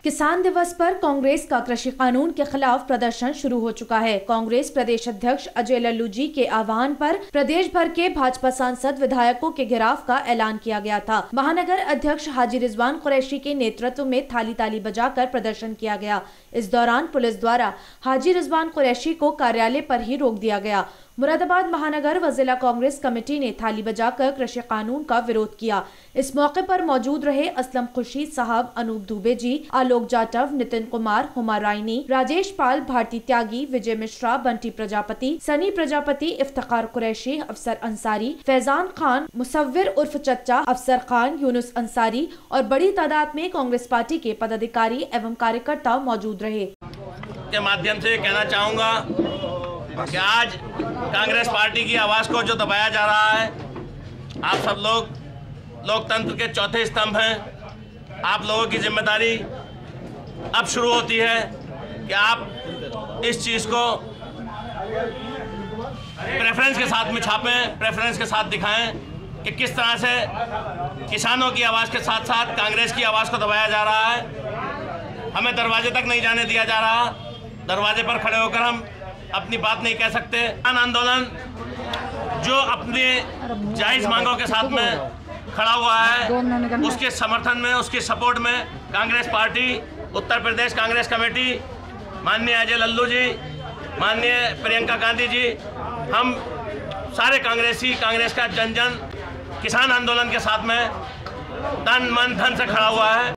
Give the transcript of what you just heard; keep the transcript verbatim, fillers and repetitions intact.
किसान दिवस पर कांग्रेस का कृषि कानून के खिलाफ प्रदर्शन शुरू हो चुका है। कांग्रेस प्रदेश अध्यक्ष अजय लल्लू जी के आह्वान पर प्रदेश भर के भाजपा सांसद विधायकों के घेराव का ऐलान किया गया था। महानगर अध्यक्ष हाजी रिजवान कुरैशी के नेतृत्व में थाली ताली बजाकर प्रदर्शन किया गया। इस दौरान पुलिस द्वारा हाजी रिजवान कुरैशी को कार्यालय पर ही रोक दिया गया। मुरादाबाद महानगर व जिला कांग्रेस कमेटी ने थाली बजाकर कृषि कानून का विरोध किया। इस मौके पर मौजूद रहे असलम खुर्शीद साहब, अनूप दुबे जी, आलोक जाटव, नितिन कुमार, हुमा रायनी, राजेश पाल, भारती त्यागी, विजय मिश्रा, बंटी प्रजापति, सनी प्रजापति, इफ्तिखार कुरैशी, अफसर अंसारी, फैजान खान, मुसव्विर उर्फ चच्चा, अफसर खान, यूनुस अंसारी और बड़ी तादाद में कांग्रेस पार्टी के पदाधिकारी एवं कार्यकर्ता मौजूद रहे। के माध्यम से कहना चाहूँगा कि आज कांग्रेस पार्टी की आवाज़ को जो दबाया जा रहा है, आप सब लोग लोकतंत्र के चौथे स्तंभ हैं। आप लोगों की जिम्मेदारी अब शुरू होती है कि आप इस चीज़ को प्रेफरेंस के साथ में छापें, प्रेफरेंस के साथ दिखाएं कि किस तरह से किसानों की आवाज़ के साथ साथ कांग्रेस की आवाज़ को दबाया जा रहा है। हमें दरवाजे तक नहीं जाने दिया जा रहा। दरवाजे पर खड़े होकर हम अपनी बात नहीं कह सकते। किसान आंदोलन जो अपने जायज़ मांगों के साथ में खड़ा हुआ है, उसके समर्थन में, उसके सपोर्ट में कांग्रेस पार्टी, उत्तर प्रदेश कांग्रेस कमेटी, माननीय अजय लल्लू जी, माननीय प्रियंका गांधी जी, हम सारे कांग्रेसी, कांग्रेस का जन जन किसान आंदोलन के साथ में तन मन धन से खड़ा हुआ है।